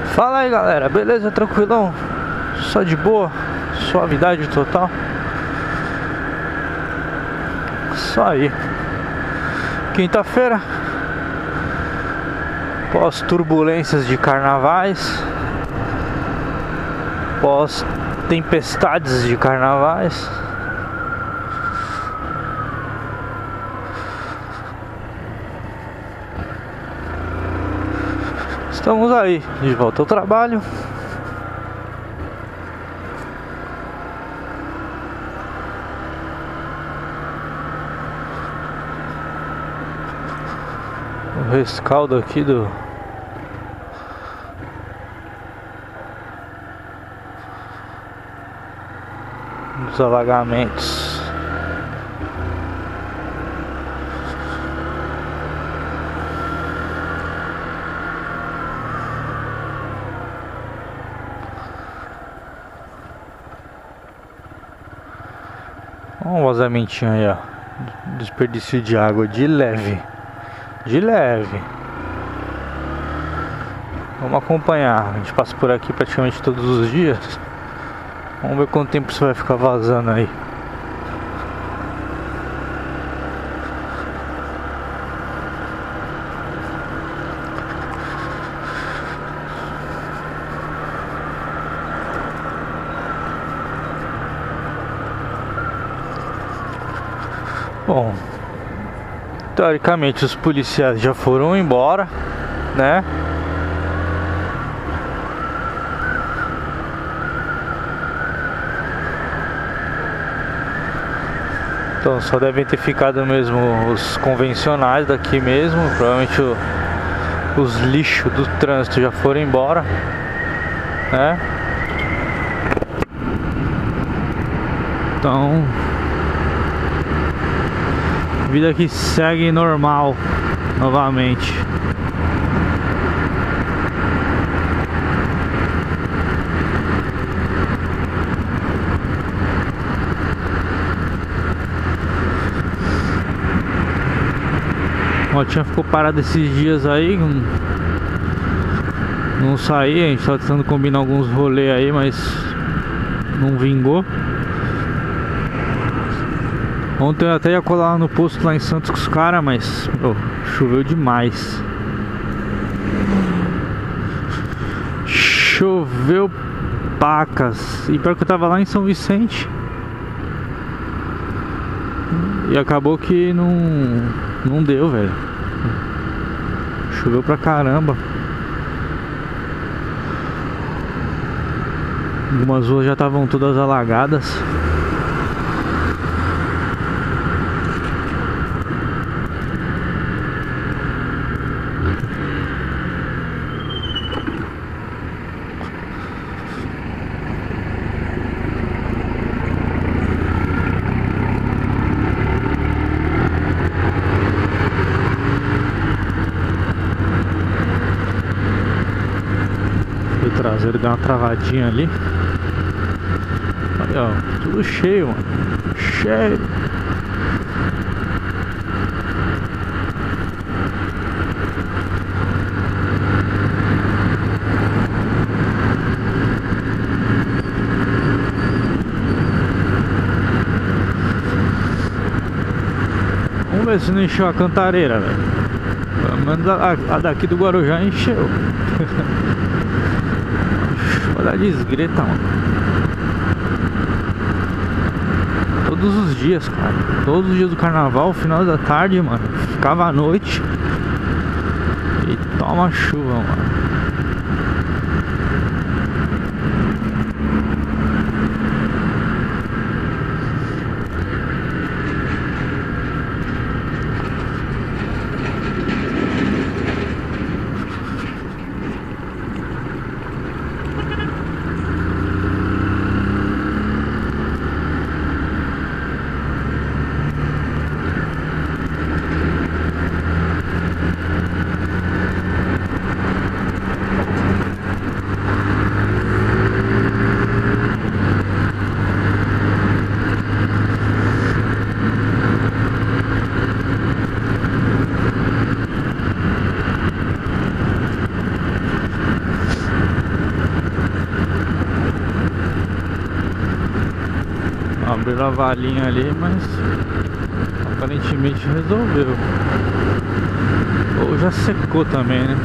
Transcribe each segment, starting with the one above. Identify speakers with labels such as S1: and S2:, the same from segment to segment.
S1: Fala aí galera, beleza? Tranquilão? Só de boa? Suavidade total? Só aí. Quinta-feira, pós turbulências de carnavais, pós tempestades de carnavais, estamos aí, de volta ao trabalho. O rescaldo aqui dos alagamentos. Um vazamentinho aí, ó. Desperdício de água de leve. De leve. Vamos acompanhar. A gente passa por aqui praticamente todos os dias. Vamos ver quanto tempo isso vai ficar vazando aí. Bom, teoricamente os policiais já foram embora, né? Então só devem ter ficado mesmo os convencionais daqui mesmo. Provavelmente os lixos do trânsito já foram embora, né? Então vida que segue normal novamente. Ó, tinha ficou parado esses dias aí, não saí, a gente tava tentando combinar alguns rolês aí, mas não vingou. Ontem eu até ia colar no posto lá em Santos com os caras, mas choveu demais. Choveu pacas. E pior que eu tava lá em São Vicente. E acabou que não deu, velho. Choveu pra caramba. Algumas ruas já estavam todas alagadas. O traseiro deu uma travadinha ali. Olha, ó, tudo cheio, mano. Cheio. Vamos ver se não encheu a cantareira, velho. Pelo menos a daqui do Guarujá encheu. Olha a desgreta, mano. Todos os dias, cara. Todos os dias do carnaval, final da tarde, mano. Ficava à noite e toma chuva, mano. Abriram a valinha ali, mas aparentemente resolveu. Ou já secou também, né?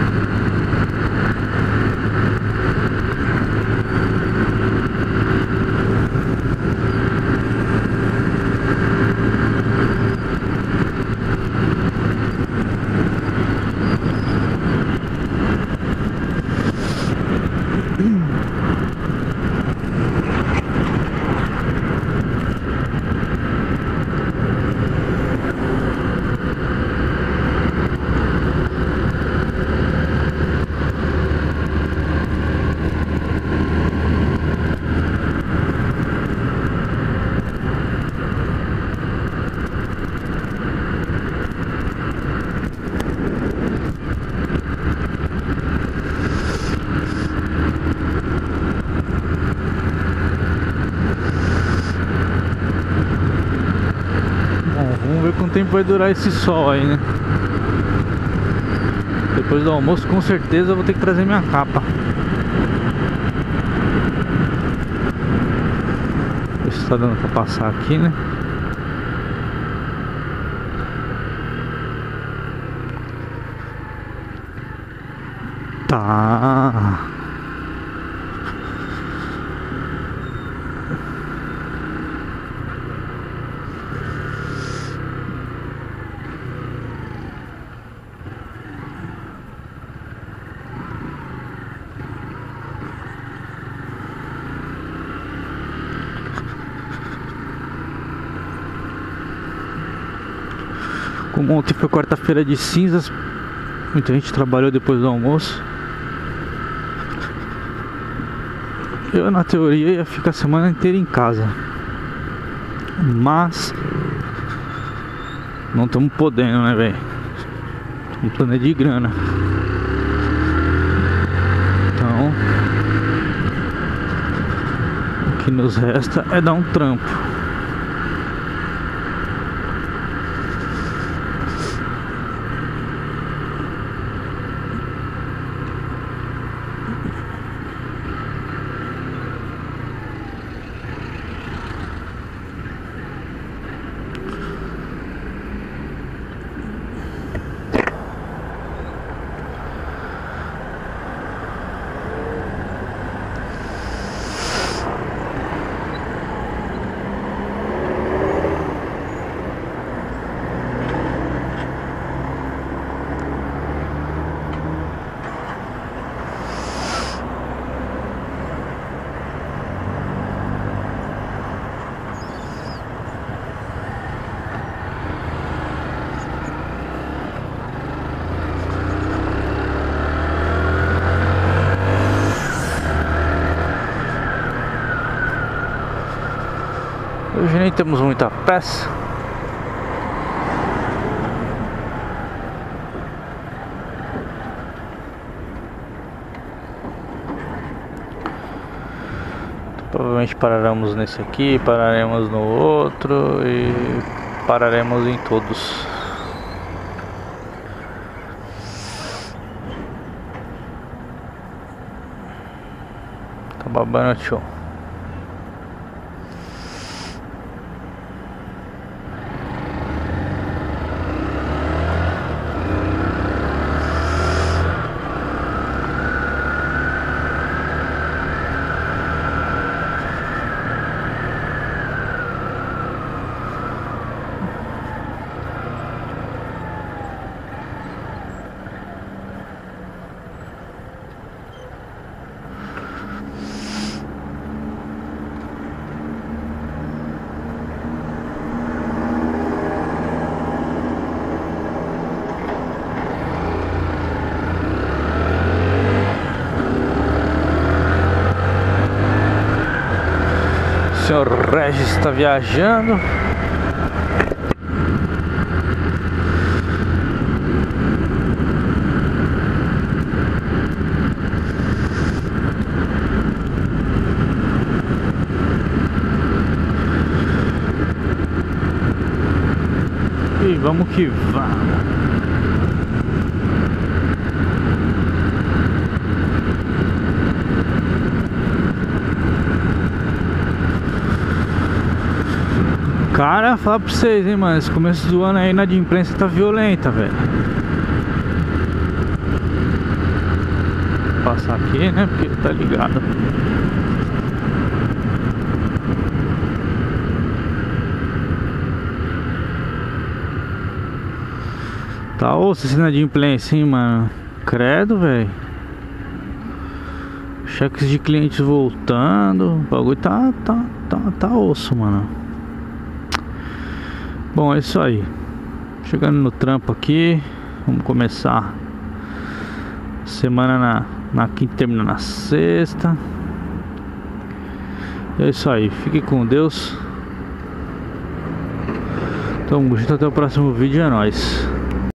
S1: Vamos ver quanto tempo vai durar esse sol aí, né? Depois do almoço, com certeza eu vou ter que trazer minha capa. Ver se tá dando pra passar aqui, né? Tá. Como ontem foi quarta-feira de cinzas, muita gente trabalhou depois do almoço. Eu, na teoria, ia ficar a semana inteira em casa, mas não estamos podendo, né, velho? O plano é de grana. Então, o que nos resta é dar um trampo. Hoje nem temos muita peça. Provavelmente pararemos nesse aqui, pararemos no outro e pararemos em todos. Tá babando, tio. O senhor Regis está viajando. E vamos que vamos. Cara, falar pra vocês, hein, mano. Esse começo do ano aí na de imprensa tá violenta, velho. Vou passar aqui, né? Porque tá ligado. Tá osso esse inadimplência, hein, mano. Credo, velho. Cheques de clientes voltando. O bagulho tá osso, mano. Bom, é isso aí. Chegando no trampo aqui. Vamos começar semana na quinta, termina na sexta. É isso aí. Fique com Deus. Tamo junto, até o próximo vídeo. É nóis.